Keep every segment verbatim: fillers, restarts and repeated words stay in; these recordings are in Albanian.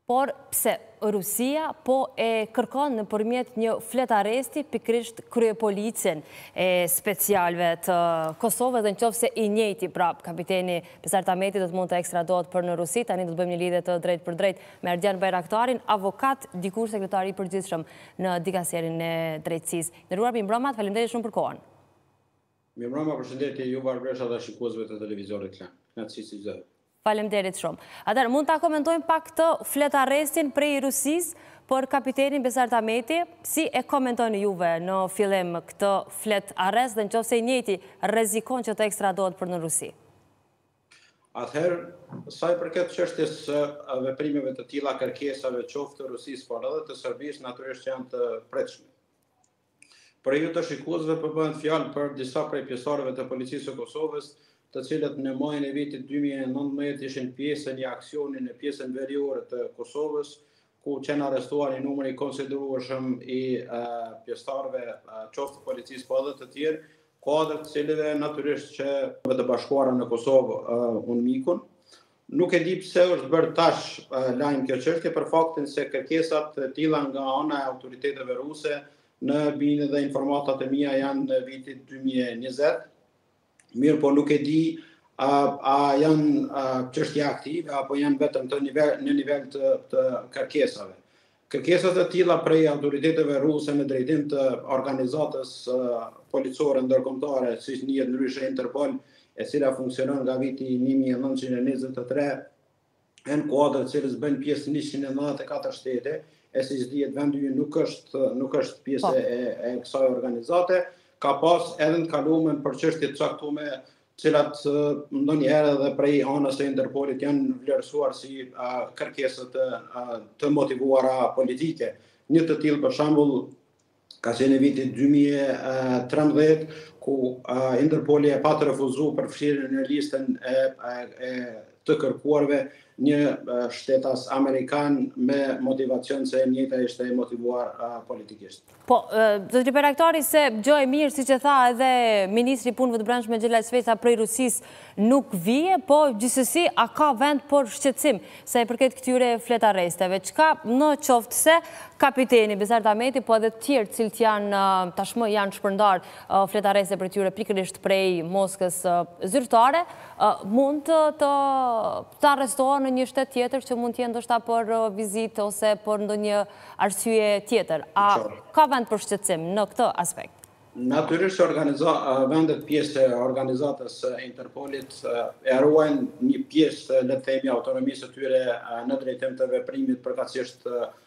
Por pse Rusia po e kërkon në përmjet një flet aresti pikrisht kryepolicën e specialve të Kosovës dhe në qoftë se i njëjti prap kapiteni Besar Tameti do të mund të ekstradohet për në Rusi. Tani do të bëjmë një lidhje të drejt për drejt me Ardian Bajraktarin, avokat, dikur sekretari i përgjithshëm në dikasterin e drejtësisë. Nderuar Mimbroma, faleminderit shumë për kohën. Mimbroma, përshëndetje ju Barbresha dhe shikuesve të televizorit Klan. Kënaqësi si çdo. Faleminderit shumë. Atëherë mund ta komentojmë pak të flet arrestin prej Rusisë për kapitenin Besar Tameti. Si e komentoni juve në fillim këtë flet arrest dhe nëse i njëjti rrezikon që të ekstradohet për në Rusi? Atëherë, sa i përket çështjes së veprimeve të tilla, kërkesave qoftë të Rusisë por edhe të Serbisë, natyrisht janë të pritshme. Për ju të shikuesve po bëhen fjalë për disa prej pjesëtarëve të policisë së Kosovës, të cilët në muajin e vitit dy mijë e nëntëmbëdhjetë ishin pjesë e një aksioni në pjesën veriore të Kosovës, ku qenë arrestuar një numër i konsiderueshëm i uh, pjesëtarëve uh, qoftë policisë po edhe të tjerë, kuadër të cilëve natyrisht që të bashkuara në Kosovë uh, unë mikun. Nuk e di pse është bërë tash uh, lajm kjo çështje për faktin se kërkesat të tilla nga ana e autoriteteve ruse në bindje dhe informatat e mia janë në vitin dy mijë e njëzet. Mirë, po nuk e di a, a janë çështje aktive apo janë vetëm të nivel, në nivel të, të kërkesave. Kërkesat e tilla prej autoriteteve ruse në drejtim të organizatës uh, policore ndërkombëtare, siç njihet ndryshe Interpol, e cila funksionon nga viti një mijë e nëntëqind e njëzet e tre, në kuadër të cilës bën pjesë njëqind e nëntëdhjetë e katër shtete, e siç dihet vendi ynë nuk është nuk është pjesë e, e kësaj organizate. Ka pas edhe në kalumen për çështje të caktuara, cilat ndonjëherë edhe prej anës së Interpolit janë vlerësuar si uh, kërkesa të, uh, të motivuara politike. Një të tillë për shembull ka qenë në vitin dy mijë e trembëdhjetë, ku uh, Interpoli e pa të refuzuar për fshirjen në listën e, e, e të kërkuarve një uh, shtetas amerikan me motivacion se e njëjta ishte e motivuar uh, politikisht. Po, zotëri Bajraktari, se gjë e mirë, siç e tha edhe Ministri i Punëve të Brendshme Xhelal Sveca prej Rusisë nuk vije, po gjithsesi a ka vend për shqetësim sa i përket këtyre flet arresteve? Çka në qoftë se kapiteni Besar Tameti, po edhe të tjerë cilët janë tashmë janë shpërndar flet arreste për tyre pikërisht prej Moskës zyrtare, mund të të, të arrestohen në një shtet tjetër që mund të jenë ndoshta për vizitë ose për ndonjë arsye tjetër. A ka vend për shqetësim në këtë aspekt? Natyrisht vendet pjesë e organizatës Interpolit e ruajnë një pjesë, le të themi, autonomisë së tyre në drejtim të veprimit përkatësisht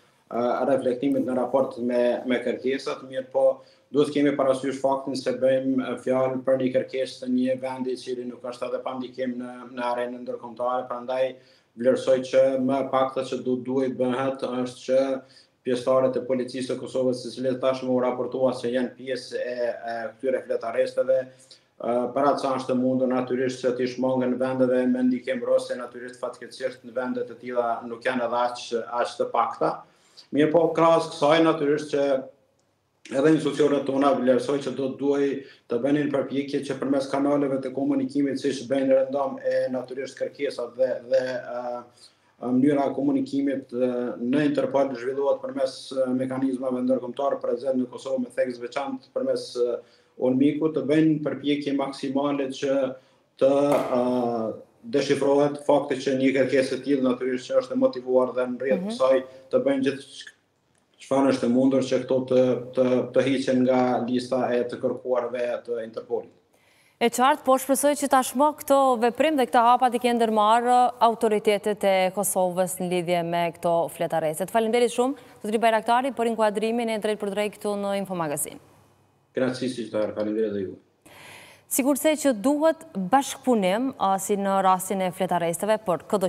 reflektimit në raport me, me kërkesat, mirë po duhet kemi parasysh faktin se bëjmë fjalë për një kërkesë të një vendi i cili nuk është edhe pa ndikim në, në arenën ndërkombëtare, prandaj vlerësoj që më pakta që du, duhet bëhet është që pjesëtarët e policisë së Kosovës, të cilët tashmë u raportua se janë pjesë e, e këtyre flet arresteve, uh, para ca është të mundur natyrisht që të shmangën vendeve me ndikim rose, natyrisht fatkeqësisht në vendet e tilla nuk janë edhe aq aq të pakta. Mirë po, krahas kësaj natyrisht që edhe institucionet tona vlerësoj që do të duhej të bënin përpjekje që përmes kanaleve të komunikimit siç bëjnë rëndom e natyrisht kërkesat dhe dhe uh, mënyra e komunikimit në Interpol zhvillohet përmes mekanizmave ndërkombëtar prezent në Kosovë me theks veçantë përmes UNMIK-ut, të bëjnë përpjekje maksimale që të uh, deshifrohet fakti që një kërkesë e tillë natyrisht që është e motivuar dhe në rrjet të saj të bëjnë gjithë çfarë është e mundur që këto të të, të hiqen nga lista e të kërkuarve të Interpolit. E qartë, po shpresoj që tashmë këto veprim dhe këta hapat i kenë ndërmarrë autoritetet e Kosovës në lidhje me këto flet arreste. Faleminderit shumë, zotëri Bajraktari, për inkuadrimin e drejt për drejt këtu në Infomagazin. Kënaqësi si çfarë, faleminderit edhe ju. Sigurisht që duhet bashkëpunim si në rastin e flet arresteve, por